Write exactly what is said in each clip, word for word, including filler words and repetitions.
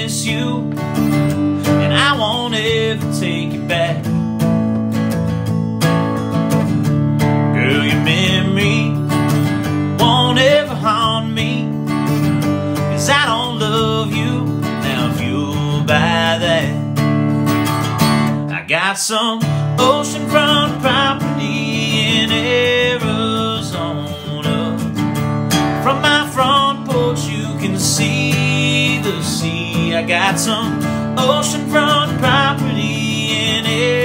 miss you, and I won't ever take you back. Girl, your memory won't ever haunt me, 'cause I don't love you. Now if you'll buy that, I got some oceanfront property in Arizona. From my front porch you can see the sea. I got some oceanfront property in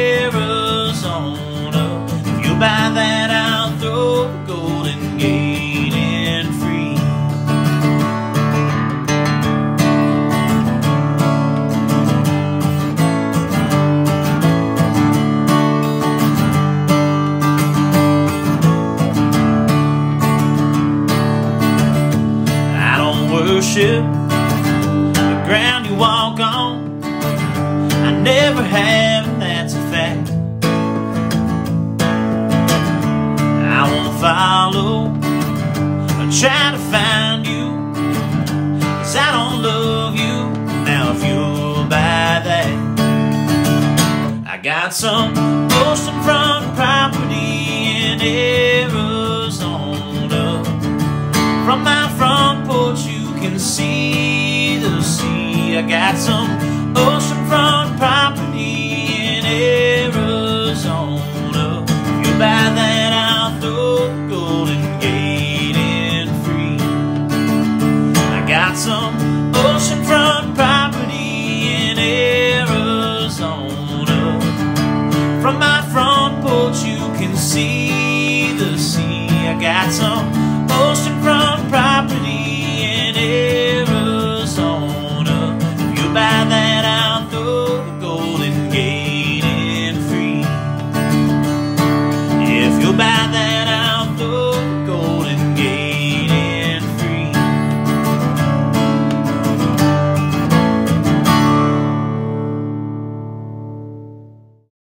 Arizona. If you buy that, I'll throw the Golden Gate in free. I don't worship the ground you walk on. I never have, and that's a fact. I won't follow or try to find you, 'cause I don't love you. Now if you'll buy that, I got some oceanfront property in Arizona. From my front porch you can see the sea. I got some oceanfront property in Arizona. If you buy that, I'll throw the Golden Gate in free. I got some oceanfront property in Arizona. From my front porch you can see the sea. I got some oceanfront property